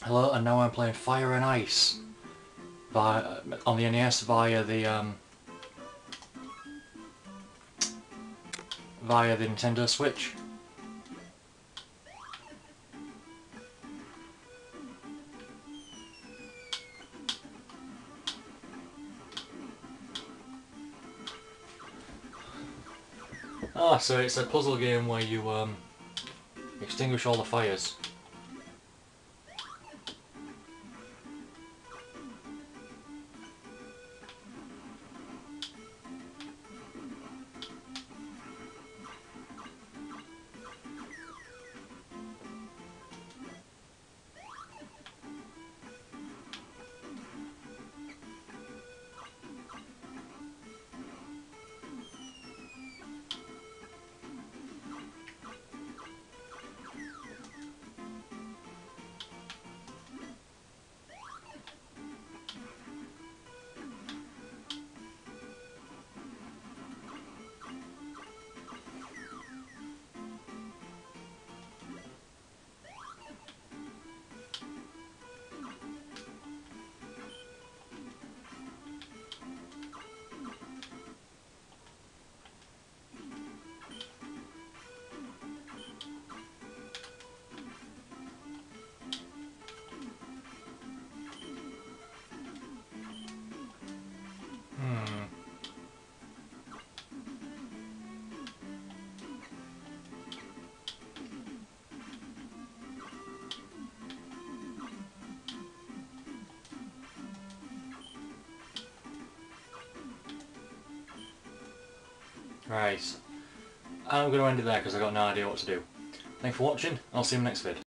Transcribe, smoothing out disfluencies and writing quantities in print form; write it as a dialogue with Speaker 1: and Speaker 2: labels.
Speaker 1: Hello, and now I'm playing Fire and Ice on the NES via the Nintendo Switch. So it's a puzzle game where you extinguish all the fires. Right, I'm going to end it there because I've got no idea what to do. Thanks for watching, I'll see you in the next vid.